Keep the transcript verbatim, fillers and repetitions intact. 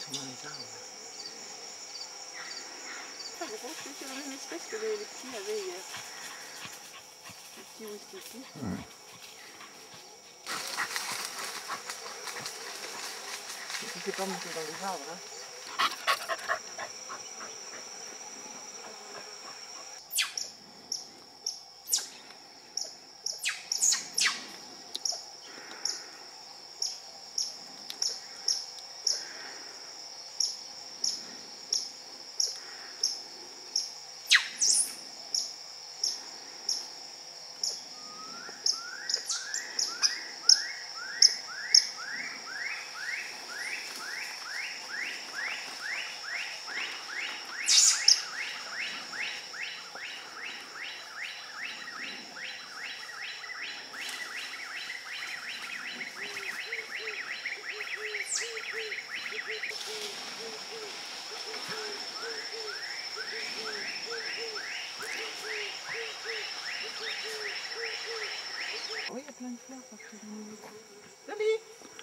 dans les arbres. Je pense que c'est la même espèce que les, les petits avaient hier. Les petits whisky. Mmh. Je ne sais pas monter dans les arbres. Hein. Oui, il y a plein de fleurs partout dans le milieu. Salut!